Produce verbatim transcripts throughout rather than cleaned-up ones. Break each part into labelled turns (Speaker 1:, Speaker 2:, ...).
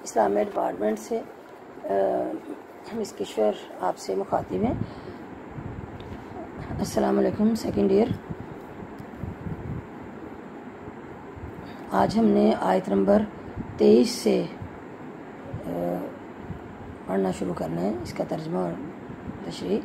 Speaker 1: اسلامیہ department سے مس کشور آپ سے مخاطب ہیں۔ السلام علیکم سیکنڈ ایئر۔ آج ہم نے آیت نمبر تیئیس سے پڑھنا شروع کرنا ہے، اس کا ترجمہ اور تشریح۔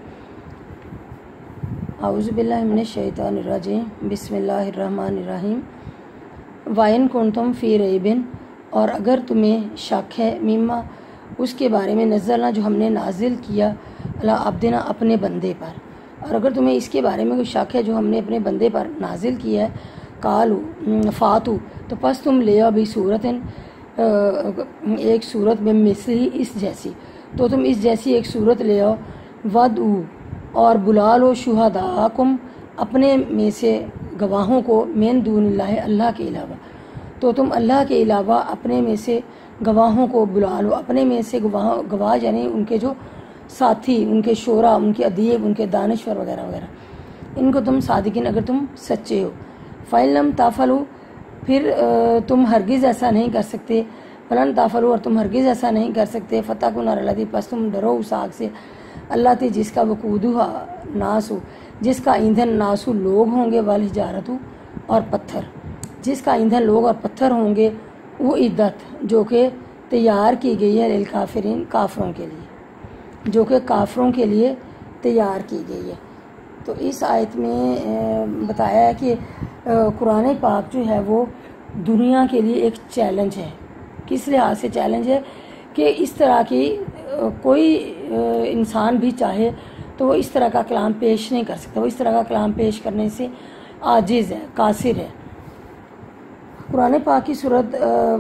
Speaker 1: اعوذ باللہ من الشیطان الرجیم، بسم اللہ الرحمن الرحیم۔ وَإِن كُنتُم فِي رَيْبٍ، اور اگر تمہیں شک ہے، مما اس کے بارے میں نزلنا جو ہم نے نازل کیا، علی عبدنا اپنے بندے پر، اور اگر تمہیں اس کے بارے میں کوئی شک ہے جو ہم نے اپنے بندے پر نازل کیا ہے، قالو فاتو، تو پس تم لے آؤ بھی صورت ایک صورت میں مثلی اس جیسی، تو تم اس جیسی ایک صورت لے آؤ، ودعو اور بلا لو شہداءکم اپنے میں سے گواہوں کو، من دون اللہ اللہ کے علاوہ، تو تم اللہ کے علاوہ اپنے میں سے گواہوں کو بلا لو، اپنے میں سے گواہ گواہ یعنی ان کے جو ساتھی، ان کے شورا، ان کے ادیب، ان کے دانشور وغیرہ وغیرہ، ان کو تم صادقین اگر تم سچے ہو۔ فَإِن لَمْ تَفْعَلُوا، پھر تم ہرگز ایسا نہیں کر سکتے، فَلَن تَفْعَلُوا، اور تم ہرگز ایسا نہیں کر سکتے، فَاتَّقُوا النَّارَ الَّتِي، پس تم ڈرو اس آگ سے، اللہ تی جس کا وقودھا ناسو، جس کا ایندھن ناسو لوگ ہوں گے، والحجارتو اور پتھر، جس کا ایندھن لوگ اور پتھر ہوں گے، وہ عدت جو کہ تیار کی گئی ہے للکافرین کافروں کے لیے، جو کہ کافروں کے لیے تیار کی گئی ہے۔ تو اس آیت میں بتایا ہے کہ قرآن پاک جو ہے وہ دنیا کے لیے ایک چیلنج ہے۔ کس لحاظ سے چیلنج ہے؟ کہ اس طرح کی کوئی انسان بھی چاہے تو وہ اس طرح کا کلام پیش نہیں کر سکتا، وہ اس طرح کا کلام پیش کرنے سے عاجز ہے، قاصر ہے۔ قرآن پاک کی صورت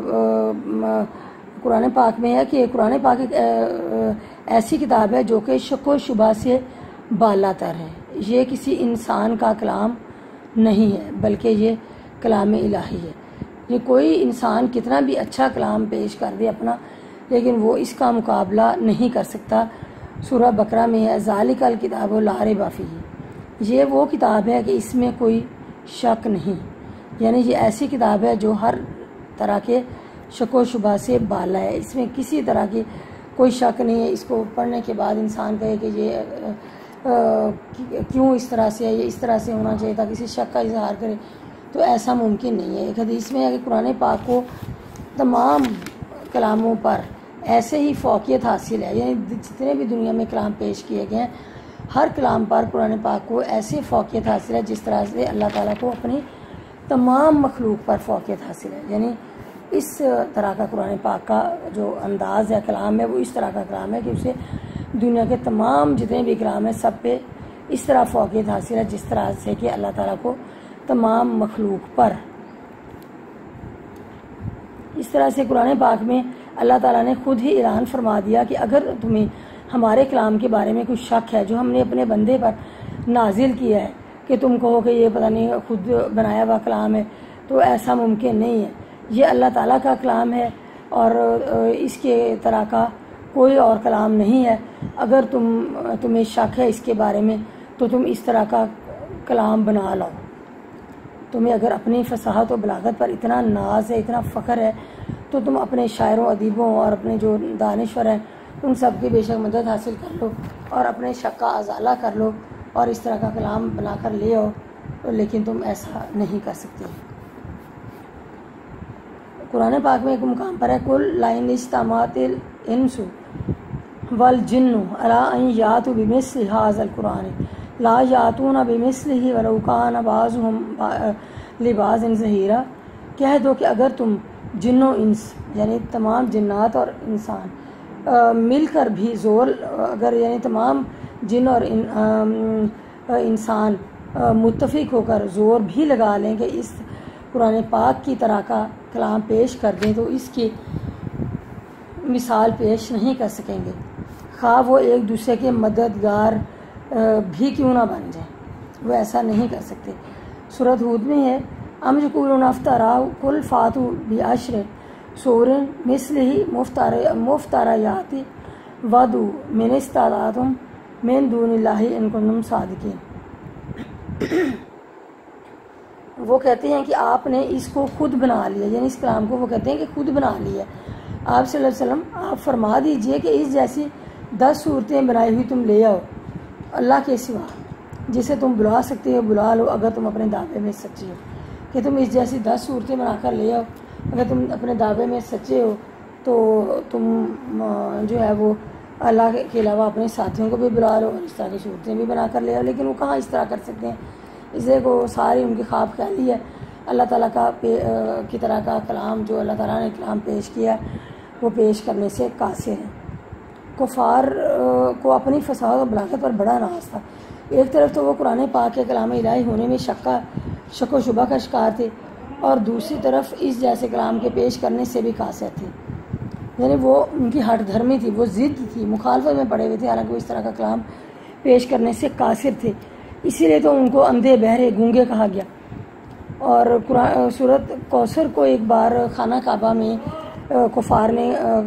Speaker 1: قرآن پاک میں ہے کہ قرآن پاک ایک ایسی کتاب ہے جو کہ شک و شبہ سے بالا تر ہے۔ یہ کسی انسان کا کلام نہیں ہے بلکہ یہ کلام الہی ہے۔ یہ کوئی انسان کتنا بھی اچھا کلام پیش کر دے اپنا، لیکن وہ اس کا مقابلہ نہیں کر سکتا۔ سورہ بقرہ میں ہے ذالک الکتاب لا ریب فیہ، یہ وہ کتاب ہے کہ اس میں کوئی شک نہیں، یعنی یہ ایسی کتاب ہے جو ہر طرح کے شک و شبہ سے بالا ہے، اس میں کسی طرح کی کوئی شک نہیں ہے۔ اس کو پڑھنے کے بعد انسان کہے کہ یہ کیوں اس طرح سے ہے، یہ اس طرح سے ہونا چاہیے تھا، کسی شک کا اظہار کرے، تو ایسا ممکن نہیں ہے۔ ایک حدیث میں ہے کہ قرآن پاک کو تمام کلاموں پر ایسے ہی فوقیت حاصل ہے، یعنی جتنے بھی دنیا میں کلام پیش کیے گئے ہیں ہر کلام پر قرآن پاک کو ایسے فوقیت حاصل ہے جس طرح سے اللہ تعالیٰ کو اپنی تمام مخلوق پر فوقیت حاصل ہے۔ یعنی اس طرح کا قرآن پاک کا جو انداز ہے، کلام ہے، وہ اس طرح کا کلام ہے کہ اسے دنیا کے تمام جتنے بھی کلام ہیں سب پہ اس طرح فوقیت حاصل ہے جس طرح سے کہ اللہ تعالیٰ کو تمام مخلوق پر۔ اس طرح سے قرآن پاک میں اللہ تعالیٰ نے خود ہی اعلان فرما دیا کہ اگر تمہیں ہمارے کلام کے بارے میں کچھ شک ہے جو ہم نے اپنے بندے پر نازل کیا ہے، کہ تم کہو کہ یہ پتہ نہیں خود بنایا ہوا کلام ہے، تو ایسا ممکن نہیں ہے۔ یہ اللہ تعالیٰ کا کلام ہے اور اس کے طرح کا کوئی اور کلام نہیں ہے۔ اگر تم تمہیں شک ہے اس کے بارے میں تو تم اس طرح کا کلام بنا لاؤ۔ تمہیں اگر اپنی فصاحت و بلاغت پر اتنا ناز ہے، اتنا فخر ہے، تو تم اپنے شاعروں، ادیبوں اور اپنے جو دانشور ہیں ان سب کی بے شک مدد حاصل کر لو اور اپنے شک کا ازالہ کر لو اور اس طرح کا کلام بنا کر لے آؤ، لیکن تم ایسا نہیں کر سکتے۔ قرآن پاک میں ایک مقام پر ہے کل لئن اجتمعت الانس والجن علی ان یاتوا بمثل ھذا القرآن لا یاتون بمثلہ ولو کان بعضهم لبعض ظہیرا، کہہ دو کہ اگر تم جن و انس یعنی تمام جنات اور انسان مل کر بھی زور، اگر یعنی تمام جن اور انسان متفق ہو کر زور بھی لگا لیں کہ اس قرآن پاک کی طرح کا کلام پیش کر دیں تو اس کی مثال پیش نہیں کر سکیں گے، خواہ وہ ایک دوسرے کے مددگار بھی کیوں نہ بن جائیں، وہ ایسا نہیں کر سکتے۔ سورۃ ہود میں ہے ام یقولون افتراہ قل فاتوا بعشر سور مثلہ مفتریات ودعوا من استطعتم من دون اللہ ان کنتم صادقین۔ وہ کہتے ہیں کہ آپ نے اس کو خود بنا لیا، یعنی اس کلام کو وہ کہتے ہیں کہ خود بنا لیا، آپ صلی اللہ علیہ وسلم آپ فرما دیجئے کہ اس جیسی دس صورتیں بنائی ہوئی تم لے آؤ اللہ کے سوا، جسے تم بلا سکتے ہو بلا لو اگر تم اپنے دعوے میں سچے ہو، کہ تم اس جیسی دس صورتیں بنا کر لے آؤ، اگر تم اپنے دعوے میں سچے ہو تو تم جو ہے وہ اللہ کے علاوہ اپنے ساتھیوں کو بھی بلا لو اور اس طرح کی صورتیں بھی بنا کر لے آؤ۔ لیکن وہ کہاں اس طرح کر سکتے ہیں، اس لیے کو ساری ان کی خواب خیالی ہے۔ اللہ تعالیٰ کا کی طرح کا کلام جو اللہ تعالیٰ نے کلام پیش کیا وہ پیش کرنے سے قاصر ہیں۔ کفار کو اپنی فساد و بلاغت پر بڑا ناز تھا۔ ایک طرف تو وہ قرآن پاک کے کلام الہی ہونے میں شک کا شک و شبہ کا شکار تھے، اور دوسری طرف اس جیسے کلام کے پیش کرنے سے بھی قاصر تھے، یعنی وہ ان کی ہٹ دھرمی تھی، وہ ضد تھی، مخالفت میں پڑے ہوئے تھے، حالانکہ وہ اس طرح کا کلام پیش کرنے سے قاصر تھے۔ اسی لیے تو ان کو اندھے بہرے گونگے کہا گیا۔ اور قرآن سورۃ کوثر کو ایک بار خانہ کعبہ میں کفار نے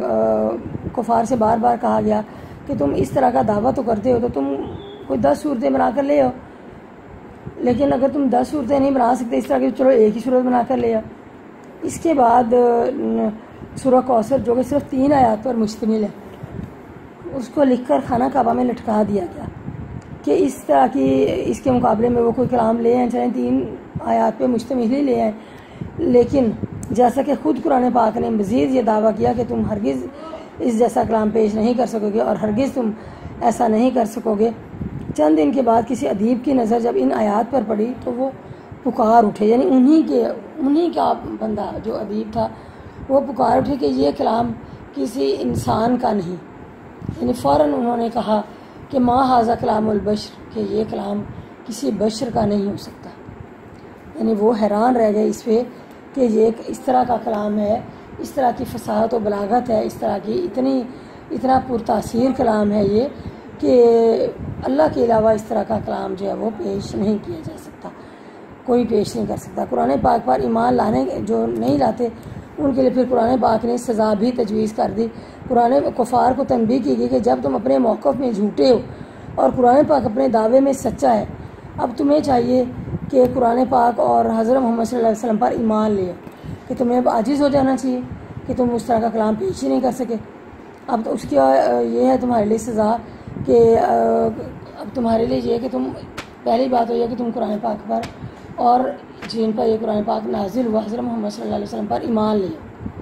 Speaker 1: کفار سے بار بار کہا گیا کہ تم اس طرح کا دعویٰ تو کرتے ہو تو تم کوئی دس صورتیں بنا کر لے آؤ، لیکن اگر تم دس صورتیں نہیں بنا سکتے اس طرح کی چلو ایک ہی صورت بنا کر لے آؤ۔ اس کے بعد سورہ کوثر جو کہ صرف تین آیات پر مشتمل ہے اس کو لکھ کر خانہ کعبہ میں لٹکا دیا گیا کہ اس طرح کی اس کے مقابلے میں وہ کوئی کلام لے آئیں، چاہے تین آیات پہ مشتمل ہی لے آئیں، لیکن جیسا کہ خود قرآن پاک نے مزید یہ دعویٰ کیا کہ تم ہرگز اس جیسا کلام پیش نہیں کر سکو گے اور ہرگز تم ایسا نہیں کر سکو گے۔ چند دن کے بعد کسی ادیب کی نظر جب ان آیات پر پڑی تو وہ پکار اٹھے، یعنی انہی کے انہی کا بندہ جو ادیب تھا وہ پکار اٹھے کہ یہ کلام کسی انسان کا نہیں، یعنی فوراً انہوں نے کہا کہ ما ھذا کلام البشر، کہ یہ کلام کسی بشر کا نہیں ہو سکتا۔ یعنی وہ حیران رہ گئے اس پہ کہ یہ اس طرح کا کلام ہے، اس طرح کی فصاحت و بلاغت ہے، اس طرح کی اتنی اتنا پرتاثیر کلام ہے یہ کہ اللہ کے علاوہ اس طرح کا کلام جو ہے وہ پیش نہیں کیا جا سکتا، کوئی پیش نہیں کر سکتا۔ قرآن پاک پر ایمان لانے جو نہیں لاتے ان کے لیے پھر قرآن پاک نے سزا بھی تجویز کر دی۔ قرآن کفار کو تنبیہ کی گئی کہ جب تم اپنے موقف میں جھوٹے ہو اور قرآن پاک اپنے دعوے میں سچا ہے، اب تمہیں چاہیے کہ قرآن پاک اور حضرت محمد صلی اللہ علیہ وسلم پر ایمان لے کہ تمہیں اب عاجز ہو جانا چاہیے کہ تم اس طرح کا کلام پیش ہی نہیں کر سکے۔ اب تو اس کی یہ ہے تمہارے لیے سزا کہ اب تمہارے لیے یہ ہے کہ تم پہلی بات ہو یہ کہ تم قرآن پاک پر اور جن پر یہ قرآن پاک نازل ہوا حضرت محمد صلی اللہ علیہ وسلم پر ایمان لے۔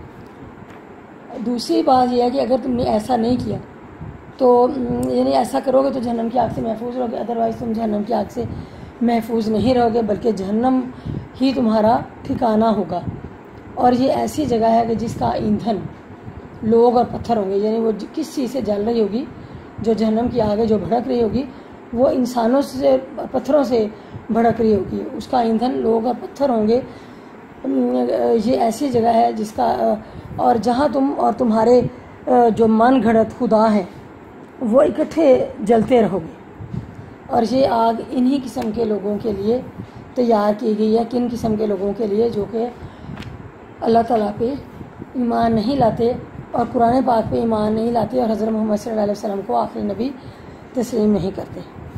Speaker 1: دوسری بات یہ ہے کہ اگر تم نے ایسا نہیں کیا تو یعنی ایسا کرو گے تو جہنم کی آگ سے محفوظ رہو گے، ادروائز تم جہنم کی آگ سے محفوظ نہیں رہو گے بلکہ جہنم ہی تمہارا ٹھکانہ ہوگا۔ اور یہ ایسی جگہ ہے کہ جس کا ایندھن لوگ اور پتھر ہوں گے، یعنی وہ کس چیز سے جل رہی ہوگی، جو جہنم کی آگ ہے جو بھڑک رہی ہوگی وہ انسانوں سے پتھروں سے بھڑک رہی ہوگی، اس کا ایندھن لوگ اور پتھر ہوں گے۔ یہ ایسی جگہ ہے جس کا اور جہاں تم اور تمہارے جو من گھڑت خدا ہیں وہ اکٹھے جلتے رہو گے۔ اور یہ آگ انہی قسم کے لوگوں کے لیے تیار کی گئی ہے، کن قسم کے لوگوں کے لیے؟ جو کہ اللہ تعالیٰ پہ ایمان نہیں لاتے اور قرآن پاک پہ ایمان نہیں لاتے اور حضرت محمد صلی اللہ علیہ وسلم کو آخری نبی تسلیم نہیں کرتے۔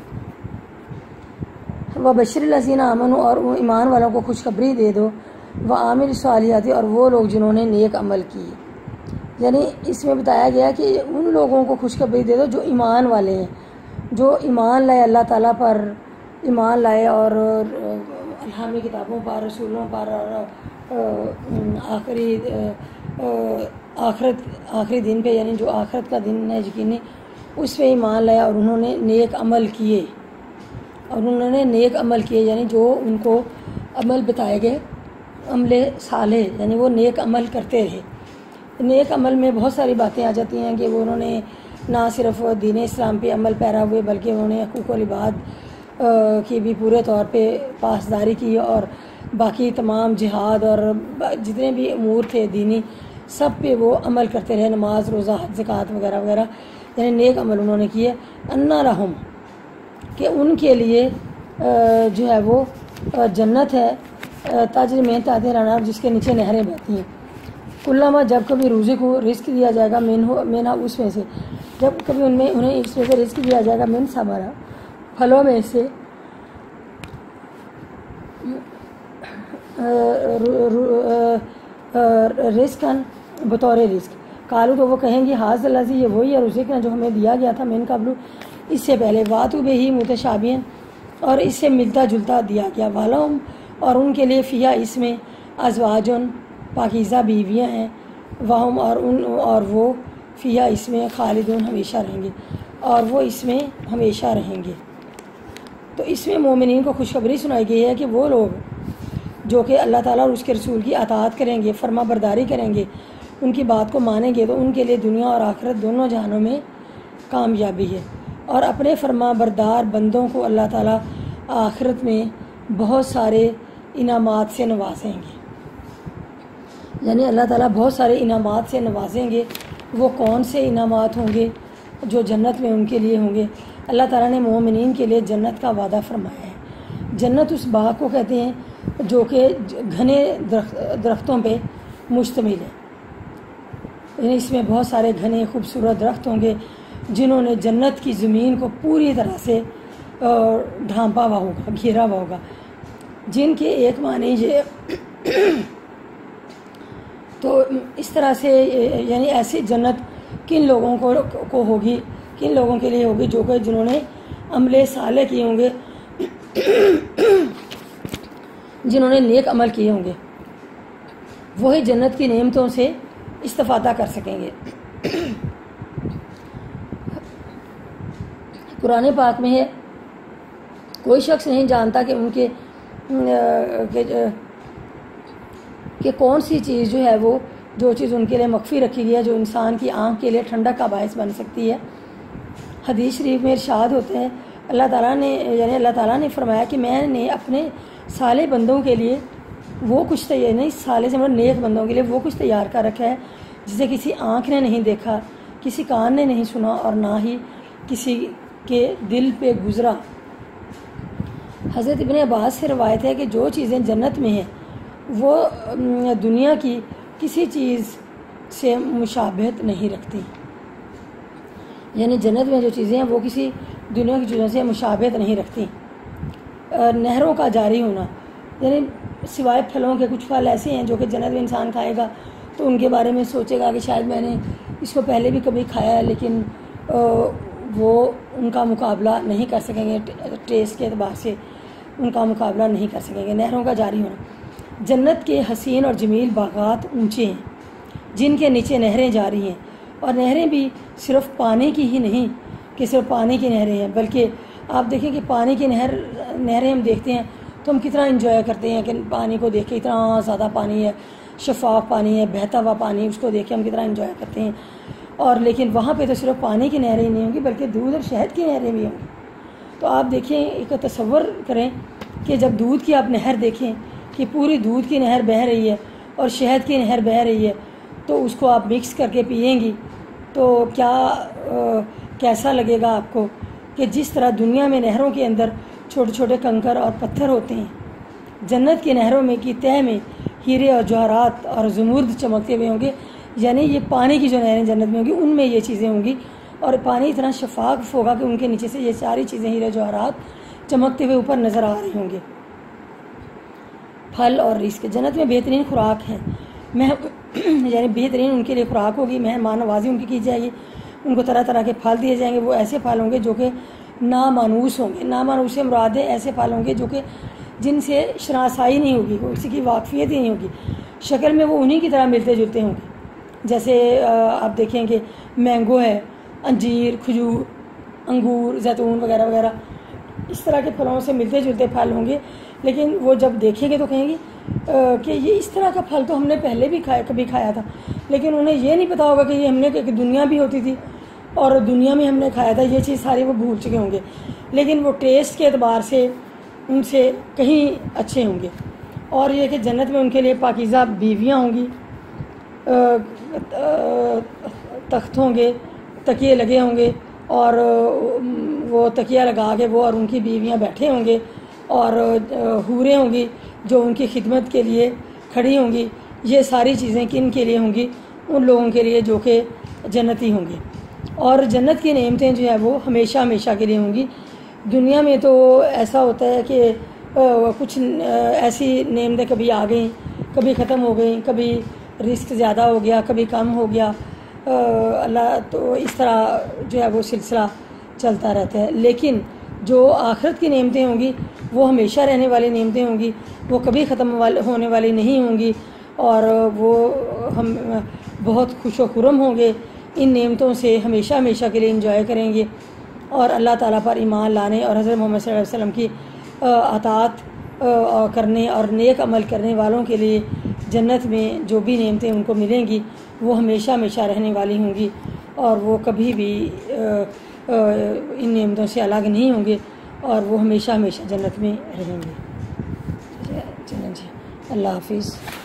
Speaker 1: وبشر الذین آمنوا، اور ایمان والوں کو خوشخبری دے دو، وعاملوا الصالحات، اور وہ لوگ جنہوں نے نیک عمل کیے۔ یعنی اس میں بتایا گیا کہ ان لوگوں کو خوشخبری دے دو جو ایمان والے ہیں، جو ایمان لائے اللہ تعالیٰ پر، ایمان لائے اور الہامی کتابوں پر، رسولوں پر، اور آخری آخرت آخری دن پہ، یعنی جو آخرت کا دن ہے یقینی، اس پہ ایمان لایا اور انہوں نے نیک عمل کیے اور انہوں نے نیک عمل کیے یعنی جو ان کو عمل بتائے گئے عمل صالح، یعنی وہ نیک عمل کرتے رہے۔ نیک عمل میں بہت ساری باتیں آ جاتی ہیں کہ وہ انہوں نے نہ صرف دین اسلام پہ عمل پیرا ہوئے بلکہ انہوں نے حقوق العباد کی بھی پورے طور پہ پاسداری کی اور باقی تمام جہاد اور جتنے بھی امور تھے دینی سب پہ وہ عمل کرتے رہے، نماز، روزہ، حج، زکوٰۃ وغیرہ وغیرہ، یعنی نیک عمل انہوں نے کیے۔ انا لہم، کہ ان کے لیے جو ہے وہ جنت ہے، تاجر میں تحتہا الانہار، جس کے نیچے نہریں بہتی ہیں۔ کلما، جب کبھی روزق کو رزق دیا جائے گا، من ہو مینا اس میں سے، جب کبھی ان میں انہیں اس میں سے رزق دیا جائے گا، من ثمرہ، پھلوں میں سے، رزقاً، بطور رزق، قالو تو وہ کہیں گے حاض اللہ یہ وہی ہے رزقنا جو ہمیں دیا گیا تھا من قبل اس سے پہلے، واتو بہ ہی متشابہن اور اس سے ملتا جلتا دیا گیا، والہم اور ان کے لیے فیہا اس میں ازواجن پاکیزہ بیویاں ہیں، وہم اور ان اور وہ فیہا اس میں خالدون ہمیشہ رہیں گے، اور وہ اس میں ہمیشہ رہیں گے۔ تو اس میں مومنین کو خوشخبری سنائی گئی ہے کہ وہ لوگ جو کہ اللہ تعالیٰ اور اس کے رسول کی اطاعت کریں گے، فرما برداری کریں گے، ان کی بات کو مانیں گے، تو ان کے لیے دنیا اور آخرت دونوں جہانوں میں کامیابی ہے، اور اپنے فرما بردار بندوں کو اللہ تعالیٰ آخرت میں بہت سارے انعامات سے نوازیں گے، یعنی اللہ تعالیٰ بہت سارے انعامات سے نوازیں گے۔ وہ کون سے انعامات ہوں گے؟ جو جنت میں ان کے لیے ہوں گے۔ اللہ تعالیٰ نے مومنین کے لیے جنت کا وعدہ فرمایا ہے۔ جنت اس باغ کو کہتے ہیں جو کہ گھنے درختوں پہ مشتمل ہے، یعنی اس میں بہت سارے گھنے خوبصورت درخت ہوں گے جنہوں نے جنت کی زمین کو پوری طرح سے ڈھانپا ہوا ہوگا، گھیرا ہوا ہوگا، جن کے ایک معنی یہ تو اس طرح سے یعنی ایسی جنت کن لوگوں کو کو ہوگی، کن لوگوں کے لیے ہوگی جو کہ جنہوں نے عمل صالح کیے ہوں گے، جنہوں نے نیک عمل کیے ہوں گے، وہی جنت کی نعمتوں سے استفادہ کر سکیں گے۔ قرآن پاک میں ہے کوئی شخص نہیں جانتا کہ ان کے کہ کون سی چیز جو ہے وہ جو چیز ان کے لیے مخفی رکھی گئی ہے جو انسان کی آنکھ کے لیے ٹھنڈک کا باعث بن سکتی ہے۔ حدیث شریف میں ارشاد ہوتے ہیں اللہ تعالیٰ نے یعنی اللہ تعالیٰ نے فرمایا کہ میں نے اپنے صالح بندوں کے لیے وہ کچھ تیار نہیں صالح سے مطلب نیک بندوں کے لیے وہ کچھ تیار کر رکھا ہے جسے کسی آنکھ نے نہیں دیکھا، کسی کان نے نہیں سنا، اور نہ ہی کسی کے دل پہ گزرا۔ حضرت ابن عباس سے روایت ہے کہ جو چیزیں جنت میں ہیں وہ دنیا کی کسی چیز سے مشابہت نہیں رکھتی، یعنی جنت میں جو چیزیں ہیں وہ کسی دنیا کی چیزوں سے مشابہت نہیں رکھتی۔ نہروں کا جاری ہونا، یعنی سوائے پھلوں کے کچھ پھل ایسے ہیں جو کہ جنت میں انسان کھائے گا تو ان کے بارے میں سوچے گا کہ شاید میں نے اس کو پہلے بھی کبھی کھایا ہے، لیکن وہ ان کا مقابلہ نہیں کر سکیں گے، ٹیسٹ کے اعتبار سے ان کا مقابلہ نہیں کر سکیں گے۔ نہروں کا جاری ہونا، جنت کے حسین اور جمیل باغات اونچے ہیں جن کے نیچے نہریں جاری ہیں، اور نہریں بھی صرف پانی کی ہی نہیں کہ صرف پانی کی نہریں ہیں، بلکہ آپ دیکھیں کہ پانی کی نہر نہریں ہم دیکھتے ہیں تو ہم کتنا انجوائے کرتے ہیں کہ پانی کو دیکھ کے اتنا زیادہ پانی ہے، شفاف پانی ہے، بہتا ہوا پانی، اس کو دیکھ کے ہم کتنا انجوائے کرتے ہیں، اور لیکن وہاں پہ تو صرف پانی کی نہریں نہیں ہوں گی بلکہ دودھ اور شہد کی نہریں بھی ہوں گی۔ تو آپ دیکھیں ایک تصور کریں کہ جب دودھ کی آپ نہر دیکھیں کہ پوری دودھ کی نہر بہہ رہی ہے اور شہد کی نہر بہہ رہی ہے، تو اس کو آپ مکس کر کے پئیں گی تو کیا آ, کیسا لگے گا آپ کو کہ جس طرح دنیا میں نہروں کے اندر چھوٹے چھوٹے کنکر اور پتھر ہوتے ہیں، جنت کی نہروں میں کی تہہ میں ہیرے اور جواہرات اور زمرد چمکتے ہوئے ہوں گے، یعنی یہ پانی کی جو نہریں جنت میں ہوں گی ان میں یہ چیزیں ہوں گی، اور پانی اتنا شفاف ہوگا کہ ان کے نیچے سے یہ ساری چیزیں ہیرے جواہرات چمکتے ہوئے اوپر نظر آ رہی ہوں گے۔ پھل اور رزق، جنت میں بہترین خوراک ہے، میں یعنی بہترین ان کے لیے خوراک ہوگی، مہمان نوازی ان کی کی جائے گی، ان کو طرح طرح کے پھل دیے جائیں گے، وہ ایسے پھل ہوں گے جو کہ نامانوس ہوں گے۔ نامانوس سے مراد ایسے پھل ہوں گے جو کہ جن سے شناسائی نہیں ہوگی، کسی کی واقفیت ہی نہیں ہوگی، شکل میں وہ انہی کی طرح ملتے جلتے ہوں گے، جیسے آپ دیکھیں کہ مینگو ہے، انجیر، کھجور، انگور، زیتون وغیرہ وغیرہ، اس طرح کے پھلوں سے ملتے جلتے پھل ہوں گے، لیکن وہ جب دیکھیں گے تو کہیں گے کہ یہ اس طرح کا پھل تو ہم نے پہلے بھی کھایا کبھی کھایا تھا، لیکن انہیں یہ نہیں پتا ہوگا کہ یہ ہم نے کہ دنیا بھی ہوتی تھی اور دنیا میں ہم نے کھایا تھا، یہ چیز ساری وہ بھول چکے ہوں گے، لیکن وہ ٹیسٹ کے اعتبار سے ان سے کہیں اچھے ہوں گے۔ اور یہ کہ جنت میں ان کے لیے پاکیزہ بیویاں ہوں گی، تخت ہوں گے، تکیے لگے ہوں گے، اور وہ تکیہ لگا کے وہ اور ان کی بیویاں بیٹھے ہوں گے، اور حوریں ہوں گی جو ان کی خدمت کے لیے کھڑی ہوں گی۔ یہ ساری چیزیں کن کے لیے ہوں گی؟ ان لوگوں کے لیے جو کہ جنتی ہوں گے، اور جنت کی نعمتیں جو ہے وہ ہمیشہ ہمیشہ کے لیے ہوں گی۔ دنیا میں تو ایسا ہوتا ہے کہ کچھ ایسی نعمتیں کبھی آ گئیں، کبھی ختم ہو گئیں، کبھی رزق زیادہ ہو گیا، کبھی کم ہو گیا، اللہ تو اس طرح جو ہے وہ سلسلہ چلتا رہتا ہے. لیکن جو آخرت کی نعمتیں ہوں گی وہ ہمیشہ رہنے والی نعمتیں ہوں گی, وہ کبھی ختم ہونے والی نہیں ہوں گی, اور وہ ہم بہت خوش و خرم ہوں گے, ان نعمتوں سے ہمیشہ ہمیشہ کے لیے انجوائے کریں گے. اور اللہ تعالیٰ پر ایمان لانے اور حضرت محمد صلی اللہ علیہ وسلم کی اطاعت کرنے اور نیک عمل کرنے والوں کے لیے جنت میں جو بھی نعمتیں ان کو ملیں گی وہ ہمیشہ ہمیشہ رہنے والی ہوں گی, اور وہ کبھی بھی ان نعمتوں سے الگ نہیں ہوں گے, اور وہ ہمیشہ ہمیشہ جنت میں رہیں گے. چلیں جی, اللہ حافظ.